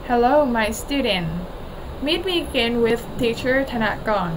Hello my student Meet me again with teacher ธนกร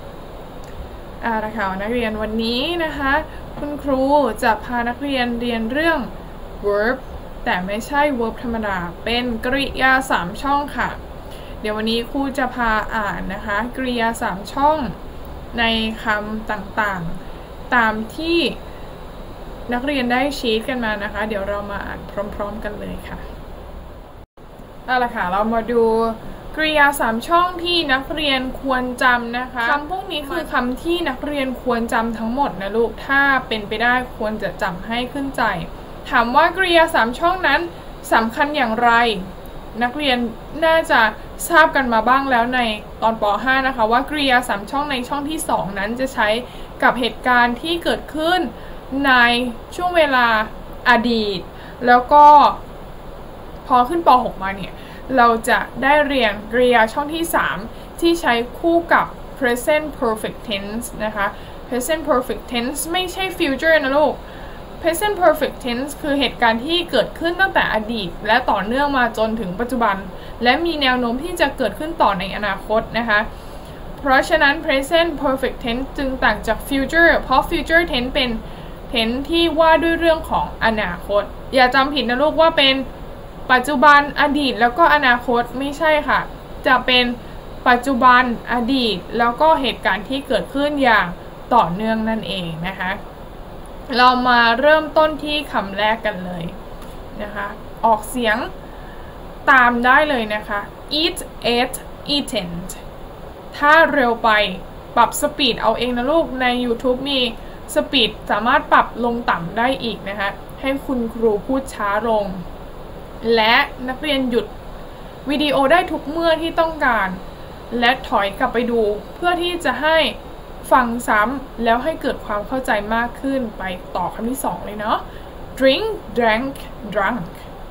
นะคะนักเรียนวันนี้นะคะคุณครูจะพานักเรียนเรียนเรื่อง verb แต่ไม่ใช่ verb ธรรมดาเป็นกริยา3ช่องค่ะเดี๋ยววันนี้ครูจะพาอ่านนะคะกริยา3ช่องในคำต่างๆตามที่นักเรียนได้ชีทกันมานะคะเดี๋ยวเรามาอ่านพร้อมๆกันเลยค่ะเอาล่ะค่ะเรามาดูกริยา3ช่องที่นักเรียนควรจำนะคะคำพวกนี้คือคำที่นักเรียนควรจำทั้งหมดนะลูกถ้าเป็นไปได้ควรจะจำให้ขึ้นใจถามว่ากริยา3ช่องนั้นสำคัญอย่างไรนักเรียนน่าจะทราบกันมาบ้างแล้วในตอนป .5 นะคะว่ากริยา3ช่องในช่องที่2นั้นจะใช้กับเหตุการณ์ที่เกิดขึ้นในช่วงเวลาอดีตแล้วก็พอขึ้นป .6 มาเนี่ยเราจะได้เรียนกริยาช่องที่3ที่ใช้คู่กับ present perfect tense นะคะ present perfect tense ไม่ใช่ future นะลูก present perfect tense คือเหตุการณ์ที่เกิดขึ้นตั้งแต่อดีตและต่อเนื่องมาจนถึงปัจจุบันและมีแนวโน้มที่จะเกิดขึ้นต่อในอนาคตนะคะเพราะฉะนั้น present perfect tense จึงต่างจาก future เพราะ future tense เป็น tense ที่ว่าด้วยเรื่องของอนาคตอย่าจำผิดนะลูกว่าเป็นปัจจุบันอดีตแล้วก็อนาคตไม่ใช่ค่ะจะเป็นปัจจุบันอดีตแล้วก็เหตุการณ์ที่เกิดขึ้นอย่างต่อเนื่องนั่นเองนะคะเรามาเริ่มต้นที่คำแรกกันเลยนะคะออกเสียงตามได้เลยนะคะ eat ate eaten ถ้าเร็วไปปรับสปีดเอาเองนะลูกใน YouTube มีสปีดสามารถปรับลงต่ำได้อีกนะคะให้คุณครูพูดช้าลงและนักเรียนหยุดวิดีโอได้ทุกเมื่อที่ต้องการและถอยกลับไปดูเพื่อที่จะให้ฟังซ้ำแล้วให้เกิดความเข้าใจมากขึ้นไปต่อคำที่2เลยเนาะ drink drank drunk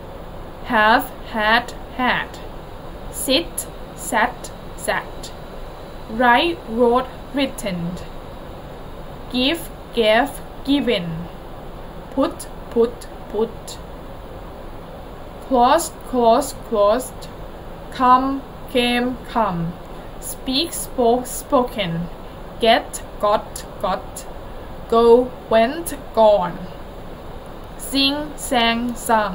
have had had sit sat sat write wrote written give gave given put put put closed closed closed come came come speak spoke spoken get got got go went gone sing sang sung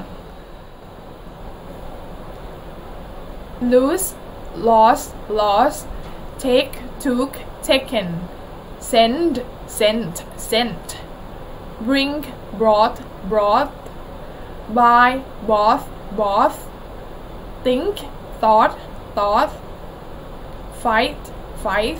lose lost lost take took taken send sent sent bring brought brought buy bought bought think thought thought fight fight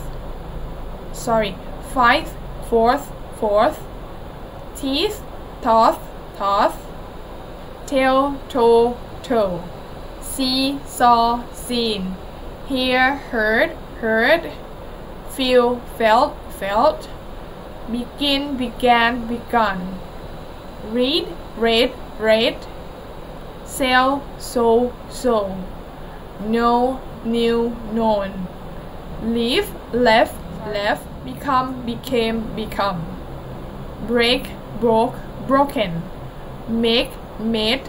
fourth teeth tooth tail toe toe see saw seen hear heard feel felt begin began begun read read sell sold know knew known leave left become became become break broke broken make made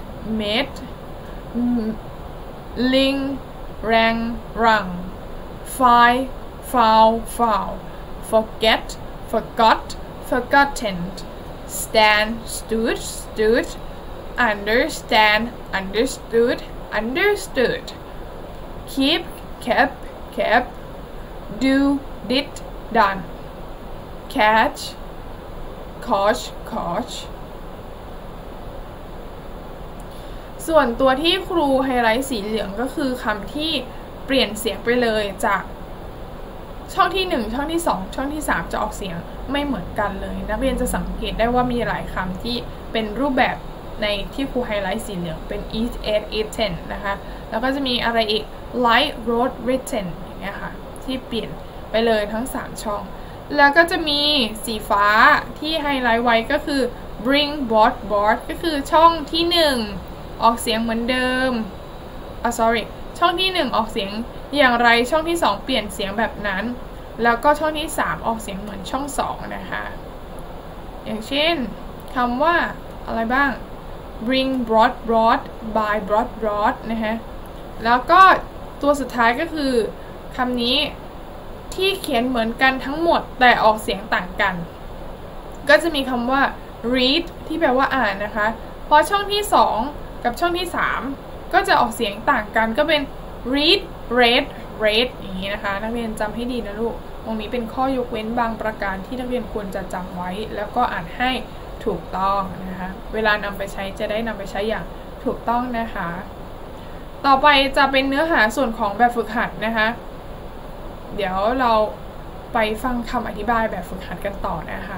ling rang rung file foul forget forgot forgotten stand stood understand understood keep kept do did done catch caught ส่วนตัวที่ครูไฮไลท์สีเหลืองก็คือคำที่เปลี่ยนเสียงไปเลยจากช่องที่1ช่องที่2ช่องที่3จะออกเสียงไม่เหมือนกันเลยนักเรียนจะสังเกตได้ว่ามีหลายคำที่เป็นรูปแบบในที่ครูไฮไลท์สีเหลืองเป็น eat ate eaten นะคะแล้วก็จะมีอะไรอีก write wrote written อย่างเงี้ยค่ะที่เปลี่ยนไปเลยทั้ง3ช่องแล้วก็จะมีสีฟ้าที่ไฮไลท์ไว้ก็คือ bring brought ก็คือช่องที่1ออกเสียงเหมือนเดิมช่องที่1ออกเสียงอย่างไรช่องที่2เปลี่ยนเสียงแบบนั้น แล้วก็ช่องที่3ออกเสียงเหมือนช่อง2นะคะอย่างเช่นคำว่าอะไรบ้าง bring brought buy brought นะคะแล้วก็ตัวสุดท้ายก็คือคำนี้ที่เขียนเหมือนกันทั้งหมดแต่ออกเสียงต่างกันก็จะมีคำว่า read ที่แปลว่าอ่านนะคะพอช่องที่2กับช่องที่3ก็จะออกเสียงต่างกันก็เป็น read read อย่างนี้นะคะนักเรียนจำให้ดีนะลูกตรงนี้เป็นข้อยกเว้นบางประการที่นักเรียนควรจะจำไว้แล้วก็อ่านให้ถูกต้องนะคะเวลานำไปใช้จะได้นำไปใช้อย่างถูกต้องนะคะต่อไปจะเป็นเนื้อหาส่วนของแบบฝึกหัดนะคะเดี๋ยวเราไปฟังคำอธิบายแบบฝึกหัดกันต่อนะคะ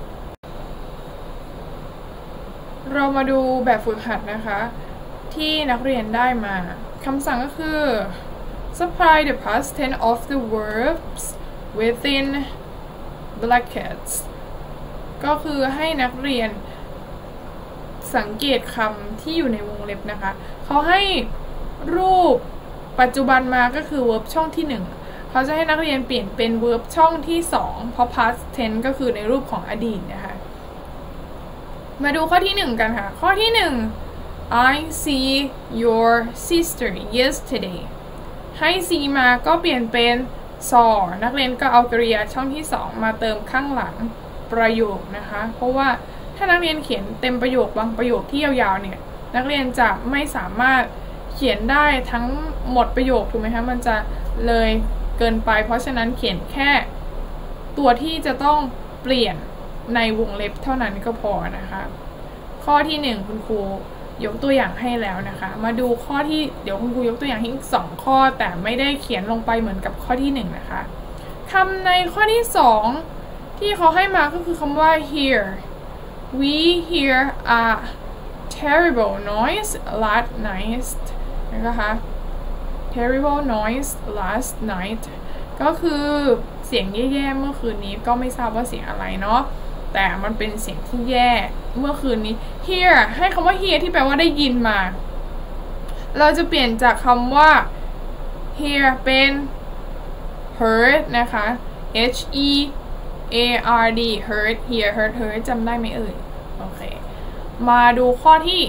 เรามาดูแบบฝึกหัดนะคะที่นักเรียนได้มาคำสั่งก็คือ supply the past tense of the verbs within brackets ก็คือให้นักเรียนสังเกตคำที่อยู่ในวงเล็บนะคะเขาให้รูปปัจจุบันมาก็คือ verb ช่องที่1เขาจะให้นักเรียนเปลี่ยนเป็น verb ช่องที่2เพราะ past tense ก็คือในรูปของอดีตนะคะมาดูข้อที่1กันค่ะข้อที่1 I see your sister yesterday ให้ see มาก็เปลี่ยนเป็น saw นักเรียนก็เอากริยาช่องที่2มาเติมข้างหลังประโยคนะคะเพราะว่าถ้านักเรียนเขียนเต็มประโยคบางประโยคที่ยาวๆเนี่ยนักเรียนจะไม่สามารถเขียนได้ทั้งหมดประโยคถูกไหมคะมันจะเลยเกินไปเพราะฉะนั้นเขียนแค่ตัวที่จะต้องเปลี่ยนในวงเล็บเท่านั้นก็พอนะคะข้อที่1คุณครูยกตัวอย่างให้แล้วนะคะมาดูข้อที่เดี๋ยวคุณครูยกตัวอย่างให้อีก2ข้อแต่ไม่ได้เขียนลงไปเหมือนกับข้อที่1นะคะคำในข้อที่2ที่เขาให้มาก็คือคำว่า hear we hear a terrible noise last night นะคะ terrible noise last night ก็คือเสียงแย่ๆเมื่อคืนนี้ก็ไม่ทราบว่าเสียงอะไรเนาะแต่มันเป็นเสียงที่แย่เมื่อคืนนี้ hear ให้คำว่า hear ที่แปลว่าได้ยินมาเราจะเปลี่ยนจากคำว่า hear เป็น heard นะคะ h e a r d heard hear heard จำได้ไหมเอ่ยโอเคมาดูข้อที่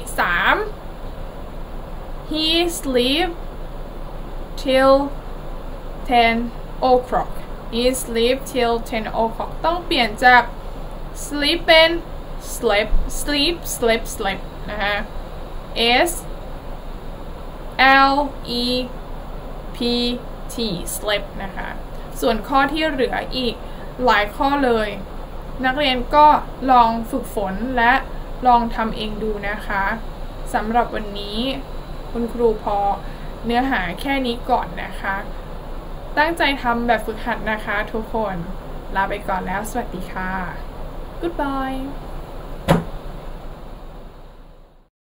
3 he sleep till 10 o'clock he sleep till 10 o'clock ต้องเปลี่ยนจาก sleep เป็น sleep นะคะ s l e p t sleep นะคะส่วนข้อที่เหลืออีกหลายข้อเลยนักเรียนก็ลองฝึกฝนและลองทำเองดูนะคะสำหรับวันนี้คุณครูพอเนื้อหาแค่นี้ก่อนนะคะตั้งใจทำแบบฝึกหัดนะคะทุกคนลาไปก่อนแล้วสวัสดีค่ะ Goodbye